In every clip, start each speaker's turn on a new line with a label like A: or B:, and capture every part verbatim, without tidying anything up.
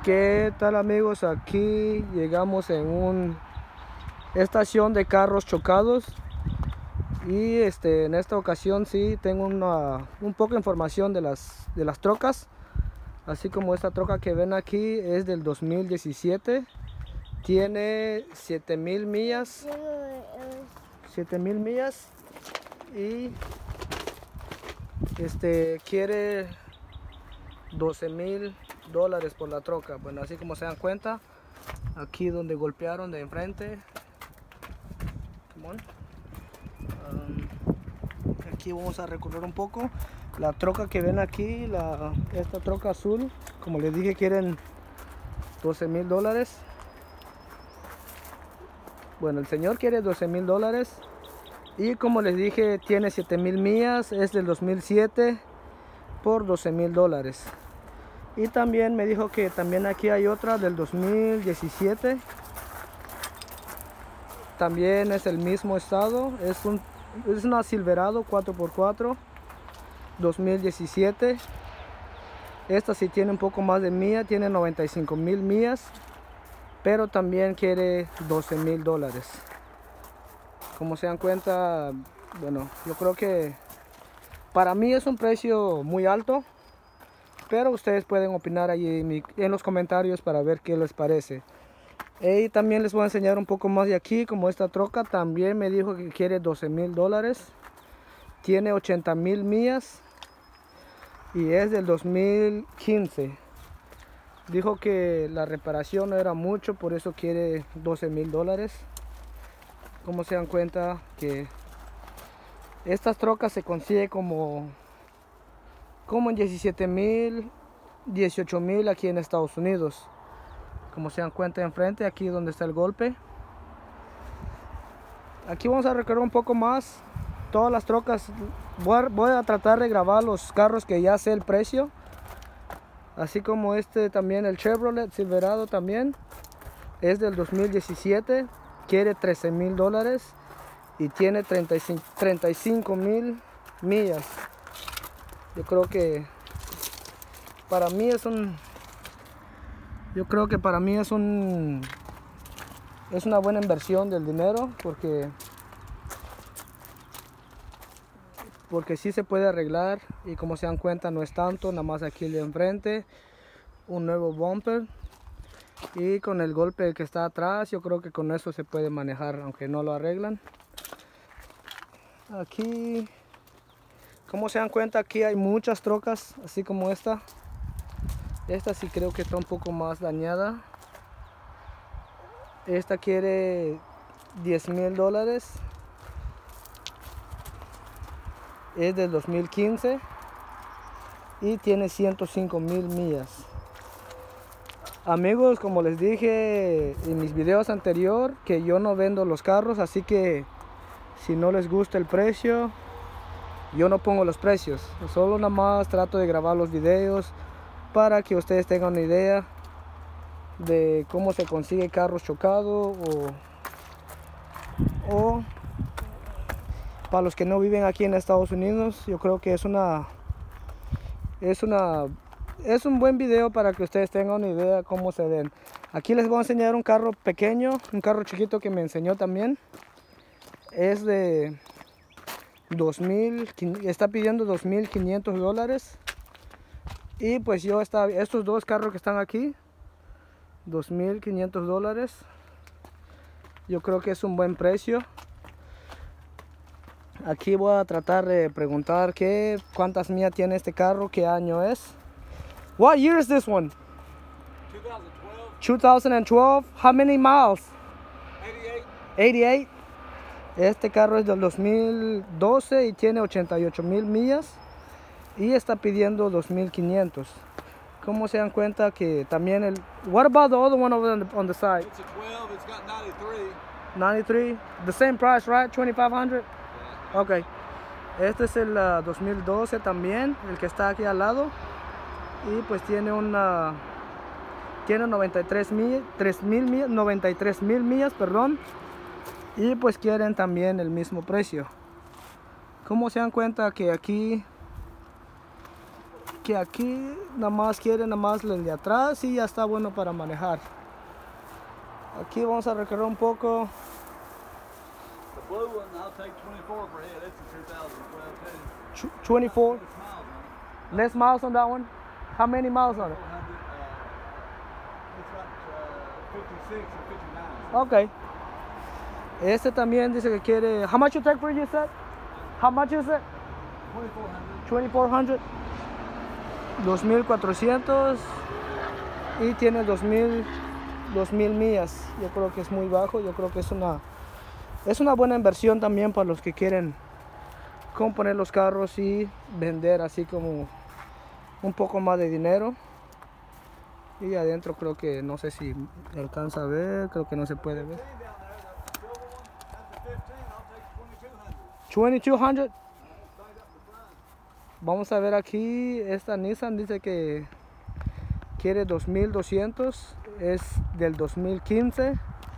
A: ¿Qué tal, amigos? Aquí llegamos en una estación de carros chocados y este, en esta ocasión sí tengo una, un poco de información de las, de las trocas. Así como esta troca que ven aquí es del dos mil diecisiete, tiene siete mil millas siete mil millas y este quiere doce mil dólares por la troca. Bueno, así como se dan cuenta, aquí donde golpearon de enfrente, come on. Um, aquí vamos a recorrer un poco la troca que ven aquí. La, esta troca azul, como les dije, quieren doce mil dólares. Bueno, el señor quiere doce mil dólares y como les dije tiene siete mil millas, es del dos mil siete por doce mil dólares. Y también me dijo que también aquí hay otra del dos mil diecisiete, también es el mismo estado, es, un, es una Silverado cuatro por cuatro dos mil diecisiete. Esta sí tiene un poco más de millas, tiene noventa y cinco mil millas, pero también quiere doce mil dólares. Como se dan cuenta, bueno, yo creo que para mí es un precio muy alto, pero ustedes pueden opinar allí en, mi, en los comentarios para ver qué les parece. Y también les voy a enseñar un poco más de aquí, como esta troca también me dijo que quiere doce mil dólares, tiene ochenta mil millas y es del dos mil quince. Dijo que la reparación no era mucho, por eso quiere doce mil dólares. Como se dan cuenta que estas trocas se consigue como, como en diecisiete mil, dieciocho mil aquí en Estados Unidos. Como se dan cuenta enfrente, aquí donde está el golpe. Aquí vamos a recorrer un poco más todas las trocas. Voy a, voy a tratar de grabar los carros que ya sé el precio. Así como este también, el Chevrolet Silverado también es del dos mil diecisiete, quiere trece mil dólares y tiene treinta y cinco mil millas. Yo creo que para mí es un yo creo que para mí es un es una buena inversión del dinero, porque porque sí se puede arreglar y como se dan cuenta no es tanto, nada más aquí de enfrente un nuevo bumper y con el golpe que está atrás yo creo que con eso se puede manejar, aunque no lo arreglan. Aquí, como se dan cuenta, aquí hay muchas trocas así como esta. Esta sí creo que está un poco más dañada. Esta quiere diez mil dólares, es del dos mil quince y tiene ciento cinco mil millas. Amigos, como les dije en mis videos anteriores, que yo no vendo los carros, así que si no les gusta el precio, yo no pongo los precios. Solo nada más trato de grabar los videos para que ustedes tengan una idea de cómo se consigue carros chocados, o, o para los que no viven aquí en Estados Unidos, yo creo que es una es una es un buen video para que ustedes tengan una idea de cómo se ven. Aquí les voy a enseñar un carro pequeño, un carro chiquito que me enseñó también. Es de dos mil, está pidiendo dos mil quinientos dólares. Y pues yo está, estos dos carros que están aquí, dos mil quinientos dólares, yo creo que es un buen precio. Aquí voy a tratar de preguntar qué, cuántas millas tiene este carro, qué año es. What year is this one?
B: twenty twelve.
A: twenty twelve. How many miles?
B: eighty-eight.
A: eighty-eight. Este carro es del dos mil doce y tiene ochenta y ocho mil millas y está pidiendo dos mil quinientos. Como se dan cuenta que también el... What about the other one over on the, on the side?
B: It's a twelve. It's got ninety-three.
A: ninety-three. The same price, right? twenty-five hundred.
B: Yeah.
A: Ok. Este es el uh, dos mil doce también, el que está aquí al lado. Y pues tiene una... Tiene noventa y tres mil, tres mil millas, noventa y tres mil millas, perdón. Y pues quieren también el mismo precio. Como se dan cuenta que aquí que aquí nada más quiere nada más el de atrás y ya está bueno para manejar. Aquí vamos a recorrer un poco.
B: The blue one, I'll take twenty-four per head. That's a two thousand twelve too.
A: twenty-four.
B: Less miles on it.
A: Less miles on that one? How many miles on it?
B: four hundred, uh, it's got uh, fifty-six and fifty-nine.
A: Okay. Este también dice que quiere. How much you take for it, you said? How much is it?
B: twenty-four hundred.
A: twenty-four hundred. dos mil cuatrocientos. Y tiene dos mil millas. Yo creo que es muy bajo. Yo creo que es una es una buena inversión también para los que quieren componer los carros y vender así como un poco más de dinero. Y adentro creo que no sé si alcanza a ver, creo que no se puede ver. twenty-two hundred. Vamos a ver aquí, esta Nissan dice que quiere dos mil doscientos, es del dos mil quince.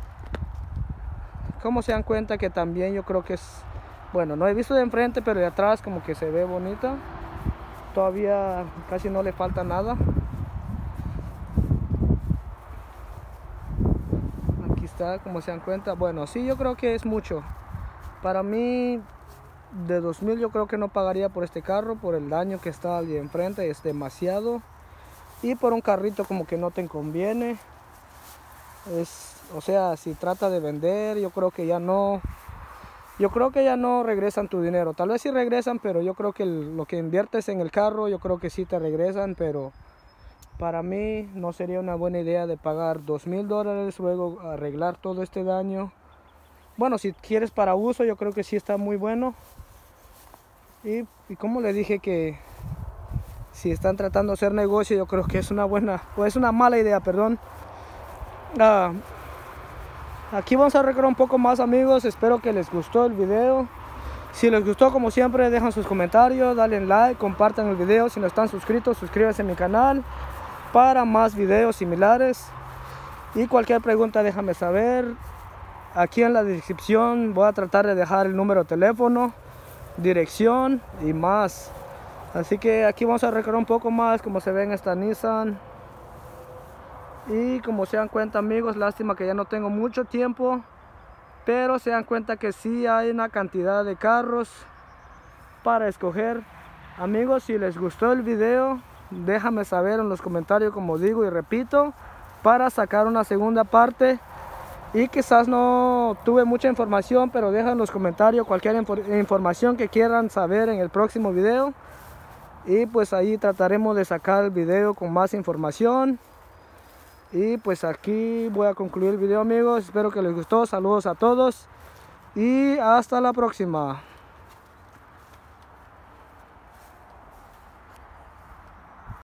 A: Como se dan cuenta que también yo creo que es, bueno, no he visto de enfrente, pero de atrás como que se ve bonita. Todavía casi no le falta nada. Aquí está, como se dan cuenta. Bueno, sí, yo creo que es mucho. Para mí, de dos mil yo creo que no pagaría por este carro, por el daño que está de enfrente, es demasiado. Y por un carrito como que no te conviene. Es, o sea, si trata de vender, yo creo que ya no, yo creo que ya no regresan tu dinero. Tal vez sí regresan, pero yo creo que el, lo que inviertes en el carro, yo creo que sí te regresan, pero para mí no sería una buena idea de pagar dos mil dólares, luego arreglar todo este daño. Bueno, si quieres para uso, yo creo que sí está muy bueno. Y, y como le dije que si están tratando de hacer negocio, yo creo que es una buena, o es una mala idea, perdón. Uh, aquí vamos a recorrer un poco más, amigos. Espero que les gustó el video. Si les gustó, como siempre, dejan sus comentarios, dale like, compartan el video. Si no están suscritos, suscríbanse a mi canal para más videos similares. Y cualquier pregunta déjame saber. Aquí en la descripción voy a tratar de dejar el número de teléfono, dirección y más. Así que aquí vamos a recorrer un poco más como se ve en esta Nissan. Y como se dan cuenta, amigos, lástima que ya no tengo mucho tiempo, pero se dan cuenta que sí hay una cantidad de carros para escoger. Amigos, si les gustó el video, déjame saber en los comentarios, como digo y repito, para sacar una segunda parte. Y quizás no tuve mucha información, pero dejan en los comentarios cualquier información que quieran saber en el próximo video. Y pues ahí trataremos de sacar el video con más información. Y pues aquí voy a concluir el video, amigos. Espero que les gustó. Saludos a todos y hasta la próxima.